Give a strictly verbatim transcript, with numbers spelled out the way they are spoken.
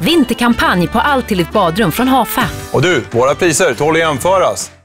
Vinterkampanj på allt till ditt badrum från Hafa. Och du, våra priser tål att jämföras.